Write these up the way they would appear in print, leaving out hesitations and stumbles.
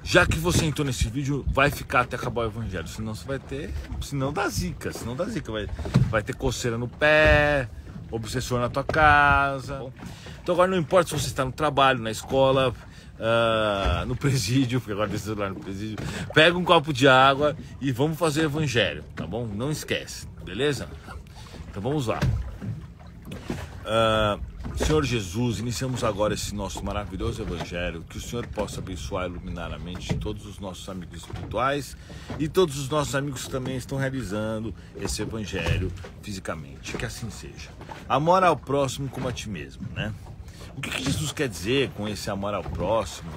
Já que você entrou nesse vídeo, vai ficar até acabar o evangelho, senão você vai ter, senão dá zica, vai ter coceira no pé, obsessor na tua casa. Então agora não importa se você está no trabalho, na escola, no presídio, porque agora tem celular no presídio, pega um copo de água e vamos fazer o evangelho, tá bom? Não esquece, beleza? Então vamos lá. Senhor Jesus, iniciamos agora esse nosso maravilhoso evangelho, que o Senhor possa abençoar e iluminar a mente de todos os nossos amigos espirituais e todos os nossos amigos que também estão realizando esse evangelho fisicamente, que assim seja. Amor ao próximo como a ti mesmo, né? O que Jesus quer dizer com esse amor ao próximo?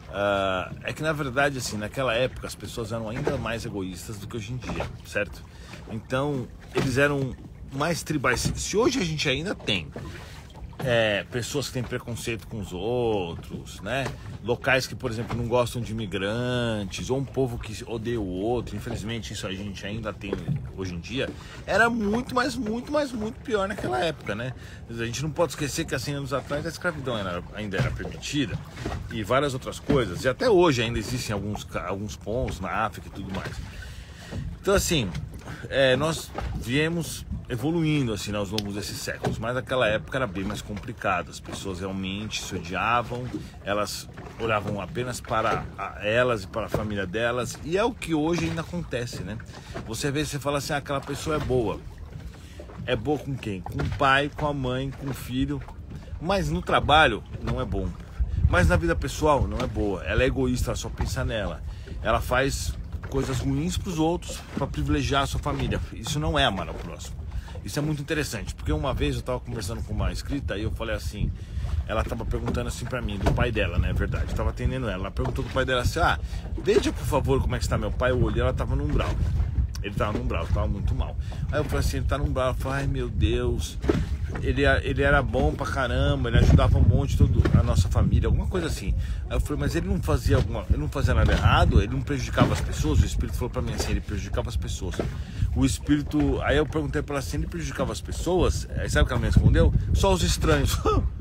É que na verdade, assim, naquela época as pessoas eram ainda mais egoístas do que hoje em dia, certo? Então eles eram mais tribais. Se hoje a gente ainda tem pessoas que têm preconceito com os outros, né? Locais que, por exemplo, não gostam de imigrantes, ou um povo que odeia o outro, infelizmente isso a gente ainda tem hoje em dia, era muito pior naquela época, né? A gente não pode esquecer que há 100 anos atrás a escravidão ainda era permitida e várias outras coisas, e até hoje ainda existem alguns pontos na África e tudo mais. Então assim, nós viemos evoluindo assim aos longos desses séculos, mas naquela época era bem mais complicado. As pessoas realmente se odiavam, elas olhavam apenas para elas e para a família delas, e é o que hoje ainda acontece, né? Você vê, você fala assim, aquela pessoa é boa com quem? Com o pai, com a mãe, com o filho, mas no trabalho não é bom, mas na vida pessoal não é boa, ela é egoísta, ela só pensa nela, ela faz coisas ruins para os outros para privilegiar a sua família. Isso não é amar ao próximo. Isso é muito interessante, porque uma vez eu estava conversando com uma inscrita e eu falei assim, ela estava perguntando assim para mim, do pai dela, né, é verdade, eu estava atendendo ela perguntou do pai dela assim, veja por favor como é que está meu pai. Eu olhei, ela estava no umbral, ele estava no umbral, estava muito mal. Aí eu falei assim, ele está no umbral, eu falei, ai meu Deus, ele era bom pra caramba, ele ajudava um monte toda a nossa família, alguma coisa assim. Aí eu falei, mas ele não fazia nada errado, ele não prejudicava as pessoas? O Espírito falou pra mim assim, ele prejudicava as pessoas. O Espírito, aí eu perguntei pra ela assim, ele prejudicava as pessoas? Aí sabe o que ela me respondeu? Só os estranhos.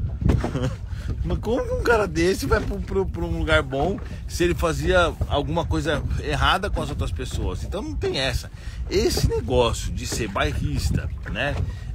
Mas como que um cara desse vai pra um lugar bom se ele fazia alguma coisa errada com as outras pessoas? Então não tem essa. Esse negócio de ser bairrista, né?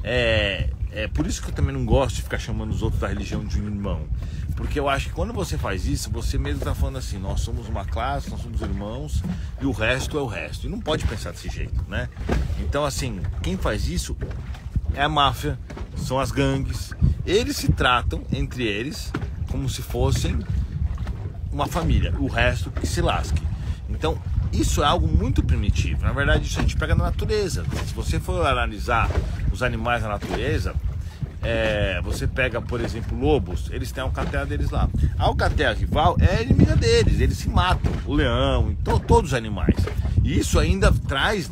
É por isso que eu também não gosto de ficar chamando os outros da religião de um irmão. Porque eu acho que quando você faz isso, você mesmo está falando assim, nós somos uma classe, nós somos irmãos e o resto é o resto. E não pode pensar desse jeito, né? Então assim, quem faz isso é a máfia, são as gangues. Eles se tratam entre eles como se fossem uma família, o resto que se lasque. Então isso é algo muito primitivo. Na verdade isso a gente pega na natureza. Se você for analisar os animais na natureza, você pega, por exemplo, lobos, eles têm a alcateia deles lá. A alcateia rival é a inimiga deles, eles se matam, o leão, então, todos os animais. E isso ainda traz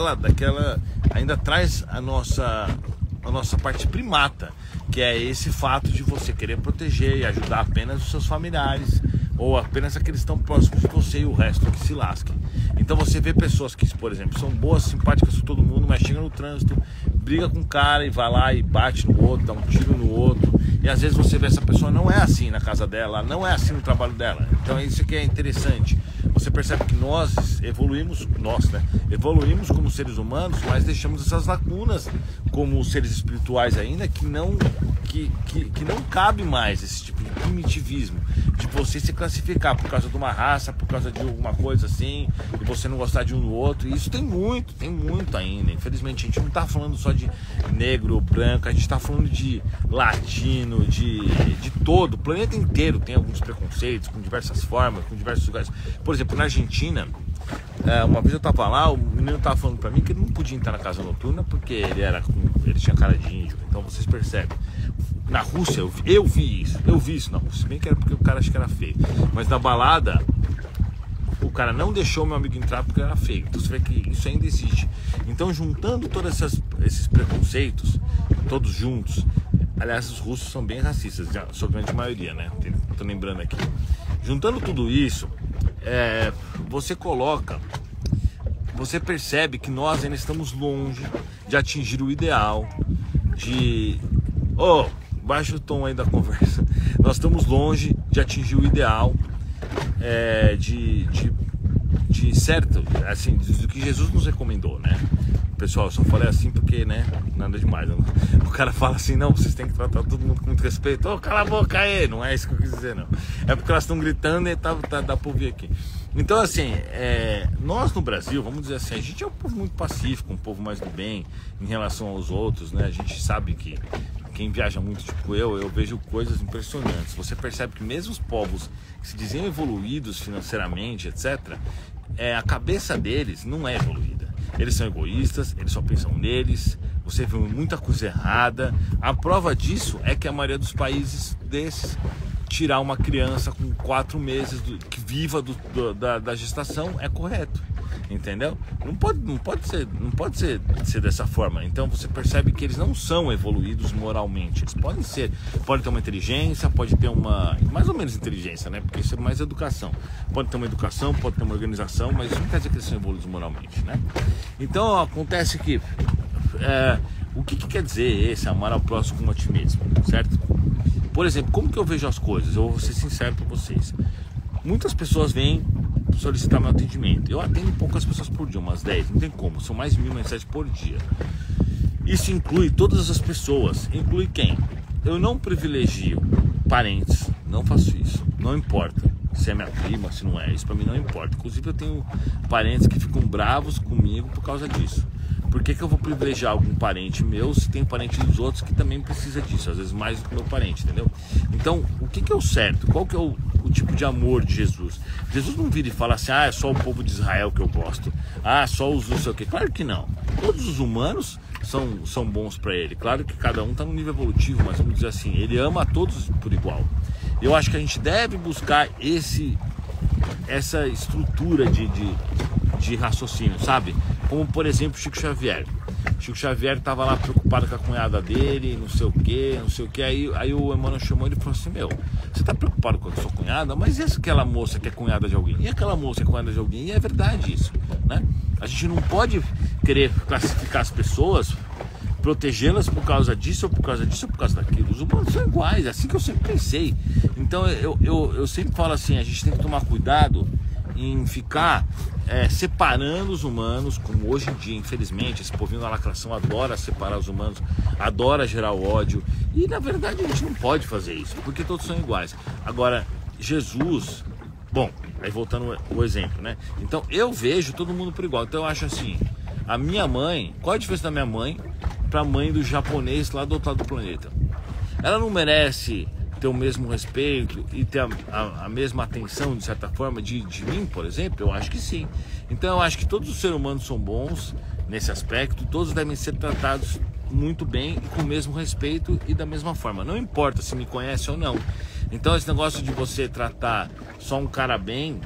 ainda traz a nossa parte primata, que é esse fato de você querer proteger e ajudar apenas os seus familiares, ou apenas aqueles que estão próximos de você e o resto que se lasque. Então você vê pessoas que, por exemplo, são boas, simpáticas com todo mundo, mas chegam no trânsito, briga com o cara e vai lá e bate no outro, dá um tiro no outro. E às vezes você vê essa pessoa não é assim na casa dela, não é assim no trabalho dela. Então isso que é interessante. Você percebe que nós evoluímos como seres humanos, mas deixamos essas lacunas como seres espirituais ainda, que não cabe mais esse tipo de primitivismo, de você se classificar por causa de uma raça, por causa de alguma coisa assim, e você não gostar de um do outro. E isso tem muito ainda. Infelizmente a gente não está falando só de negro ou branco, a gente está falando de latino, de todo, o planeta inteiro tem alguns preconceitos, com diversas formas, com diversos lugares. Por exemplo, na Argentina, uma vez eu tava lá, o menino tava falando pra mim que ele não podia entrar na casa noturna porque ele tinha cara de índio. Então vocês percebem. Na Rússia, eu vi isso na Rússia, bem que era porque o cara acho que era feio. Mas na balada, o cara não deixou meu amigo entrar porque era feio. Então você vê que isso ainda existe. Então juntando todos esses preconceitos, todos juntos, aliás, os russos são bem racistas, sua grande maioria, né? Tô lembrando aqui. Juntando tudo isso, você percebe que nós ainda estamos longe de atingir o ideal baixa o tom aí da conversa. Nós estamos longe de atingir o ideal certo, assim, do que Jesus nos recomendou, né? Pessoal, eu só falei assim porque, né, nada demais. O cara fala assim, não, vocês têm que tratar todo mundo com muito respeito. Ô, cala a boca aí, não é isso que eu quis dizer, não. É porque elas estão gritando e dá pra ouvir aqui. Então, assim, nós no Brasil, vamos dizer assim, a gente é um povo muito pacífico, um povo mais do bem em relação aos outros, né? A gente sabe que quem viaja muito, tipo eu vejo coisas impressionantes. Você percebe que mesmo os povos que se diziam evoluídos financeiramente, etc., a cabeça deles não é evoluída. Eles são egoístas, eles só pensam neles, você vê muita coisa errada. A prova disso é que a maioria dos países desses, tirar uma criança com 4 meses que viva da gestação é correto, entendeu? Não pode ser dessa forma. Então você percebe que eles não são evoluídos moralmente. Eles podem ter uma inteligência, pode ter uma, mais ou menos inteligência, né? Porque isso é mais educação. Pode ter uma educação, pode ter uma organização, mas isso não quer dizer que eles são evoluídos moralmente, né? Então acontece que o que quer dizer esse amar ao próximo como a ti mesmo, certo? Por exemplo, como que eu vejo as coisas? Eu vou ser sincero para vocês. Muitas pessoas vêm solicitar meu atendimento. Eu atendo poucas pessoas por dia, umas 10, não tem como. São mais de 1.000 mensagens por dia. Isso inclui todas as pessoas. Inclui quem? Eu não privilegio parentes. Não faço isso. Não importa se é minha prima, se não é. Isso pra mim não importa. Inclusive eu tenho parentes que ficam bravos comigo por causa disso. Por que eu vou privilegiar algum parente meu se tem parente dos outros que também precisa disso? Às vezes mais do que meu parente, entendeu? Então, o que é o certo? Qual que é o tipo de amor de Jesus? Jesus não vira e fala assim, é só o povo de Israel que eu gosto. Só os não sei o quê. Claro que não. Todos os humanos são bons para ele. Claro que cada um está num nível evolutivo, mas vamos dizer assim, ele ama a todos por igual. Eu acho que a gente deve buscar essa estrutura de raciocínio, sabe? Como, por exemplo, Chico Xavier. Chico Xavier estava lá preocupado com a cunhada dele, não sei o que. Aí o Emmanuel chamou ele e falou assim, você está preocupado com a sua cunhada? Mas e aquela moça que é cunhada de alguém? E aquela moça que é cunhada de alguém? E é verdade isso, né? A gente não pode querer classificar as pessoas, protegê-las por causa disso, ou por causa disso, ou por causa daquilo. Os humanos são iguais, é assim que eu sempre pensei. Então eu sempre falo assim, a gente tem que tomar cuidado em ficar separando os humanos, como hoje em dia, infelizmente, esse povinho da lacração adora separar os humanos, adora gerar o ódio, e na verdade a gente não pode fazer isso, porque todos são iguais. Agora, Jesus, bom, aí voltando o exemplo, né? Então eu vejo todo mundo por igual. Então eu acho assim, a minha mãe, qual a diferença da minha mãe para a mãe do japonês lá do outro lado do planeta? Ela não merece ter o mesmo respeito e ter a mesma atenção, de certa forma, de mim, por exemplo? Eu acho que sim. Então eu acho que todos os seres humanos são bons nesse aspecto, todos devem ser tratados muito bem e com o mesmo respeito e da mesma forma, não importa se me conhece ou não. Então esse negócio de você tratar só um cara bem,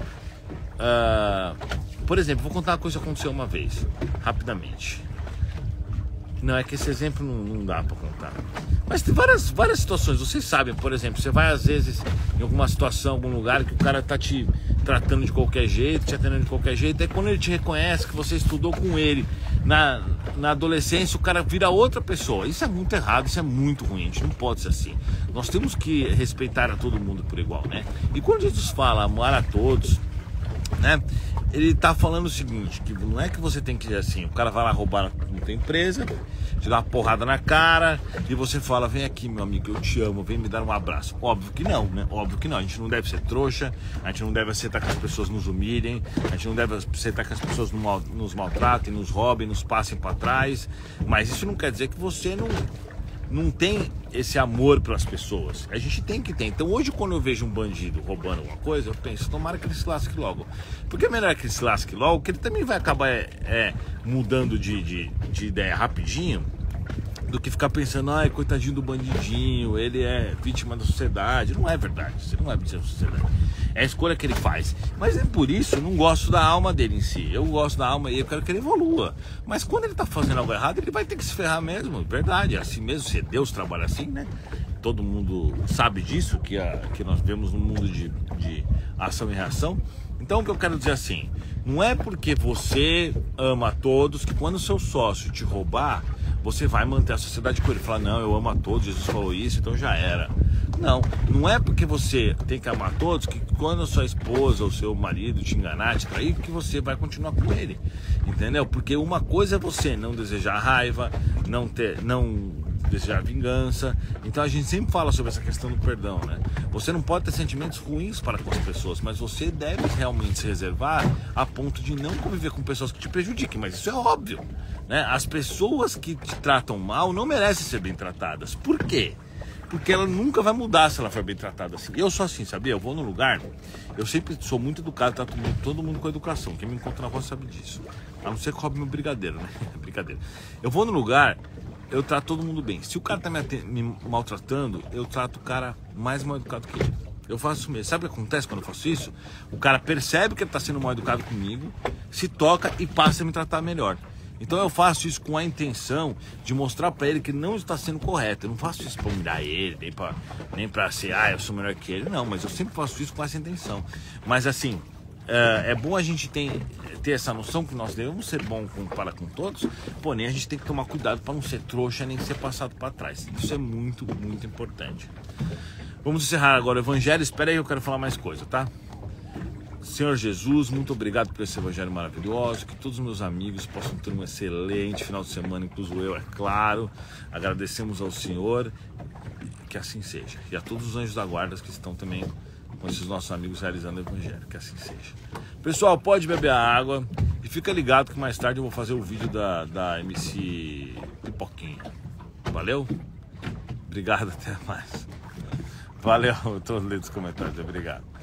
por exemplo, vou contar uma coisa que aconteceu uma vez, rapidamente. Não, é que esse exemplo não dá pra contar. Mas tem várias situações, vocês sabem, por exemplo, você vai às vezes em alguma situação, algum lugar que o cara tá te tratando de qualquer jeito, te atendendo de qualquer jeito, aí quando ele te reconhece que você estudou com ele na adolescência, o cara vira outra pessoa. Isso é muito errado, isso é muito ruim, a gente não pode ser assim. Nós temos que respeitar a todo mundo por igual, né? E quando Jesus fala amar a todos, né? Ele tá falando o seguinte, que não é que você tem que ser assim, o cara vai lá roubar na tua empresa, te dá uma porrada na cara e você fala, vem aqui meu amigo, eu te amo, vem me dar um abraço. Óbvio que não, né? Óbvio que não, a gente não deve ser trouxa, a gente não deve aceitar que as pessoas nos humilhem, a gente não deve aceitar que as pessoas nos maltratem, nos roubem, nos passem para trás, mas isso não quer dizer que você não tem esse amor pelas pessoas. A gente tem que ter. Então hoje quando eu vejo um bandido roubando alguma coisa, eu penso, tomara que ele se lasque logo. Porque é melhor que ele se lasque logo, que ele também vai acabar mudando de ideia rapidinho, do que ficar pensando, ai, coitadinho do bandidinho, ele é vítima da sociedade. Não é verdade, você não é vítima da sociedade. É a escolha que ele faz. Mas é por isso, eu não gosto da alma dele em si. Eu gosto da alma e eu quero que ele evolua. Mas quando ele tá fazendo algo errado, ele vai ter que se ferrar mesmo. Verdade, é assim mesmo, se Deus trabalha assim, né? Todo mundo sabe disso, que nós vivemos num mundo de ação e reação. Então o que eu quero dizer assim, não é porque você ama a todos que quando o seu sócio te roubar, você vai manter a sociedade com ele. Falar, não, eu amo a todos, Jesus falou isso, então já era. Não é porque você tem que amar todos que quando a sua esposa ou seu marido te enganar, te trair, que você vai continuar com ele, entendeu? Porque uma coisa é você não desejar raiva, não desejar vingança. Então a gente sempre fala sobre essa questão do perdão, né? Você não pode ter sentimentos ruins para com as pessoas, mas você deve realmente se reservar a ponto de não conviver com pessoas que te prejudiquem, mas isso é óbvio, né? As pessoas que te tratam mal não merecem ser bem tratadas. Por quê? Porque ela nunca vai mudar se ela for bem tratada assim. Eu sou assim, sabia? Eu vou no lugar, eu sempre sou muito educado, trato todo mundo com educação. Quem me encontra na rua sabe disso. A não ser que roube meu brigadeiro, né? Brincadeira. Eu vou no lugar, eu trato todo mundo bem. Se o cara tá me maltratando, eu trato o cara mais mal educado que ele. Eu faço isso mesmo. Sabe o que acontece quando eu faço isso? O cara percebe que ele tá sendo mal educado comigo, se toca e passa a me tratar melhor. Então eu faço isso com a intenção de mostrar pra ele que não está sendo correto. Eu não faço isso pra humilhar ele, nem pra ser, eu sou melhor que ele. Não, mas eu sempre faço isso com essa intenção. Mas assim, é bom a gente ter essa noção que nós devemos ser bons para com todos, porém a gente tem que tomar cuidado para não ser trouxa nem ser passado para trás. Isso é muito, muito importante. Vamos encerrar agora o evangelho. Espera aí, eu quero falar mais coisa, tá? Senhor Jesus, muito obrigado por esse evangelho maravilhoso, que todos os meus amigos possam ter um excelente final de semana, incluso eu, é claro. Agradecemos ao Senhor, que assim seja, e a todos os anjos da guarda que estão também com esses nossos amigos realizando o evangelho, que assim seja. Pessoal, pode beber a água e fica ligado que mais tarde eu vou fazer o vídeo da MC Pipoquinha. Valeu? Obrigado, até mais. Valeu, eu tô lendo os comentários, obrigado.